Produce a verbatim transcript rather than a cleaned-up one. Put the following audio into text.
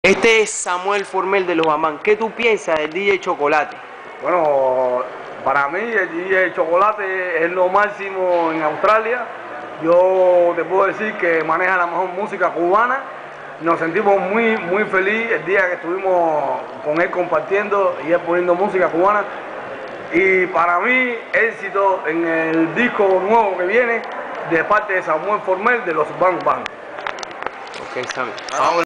Este es Samuel Formel de Los Bambam. ¿Qué tú piensas del D J Chocolate? Bueno, para mí el D J Chocolate es lo máximo en Australia. Yo te puedo decir que maneja la mejor música cubana. Nos sentimos muy, muy felices el día que estuvimos con él compartiendo y él poniendo música cubana. Y para mí, éxito en el disco nuevo que viene de parte de Samuel Formel de Los Bambam. Ok, Samuel.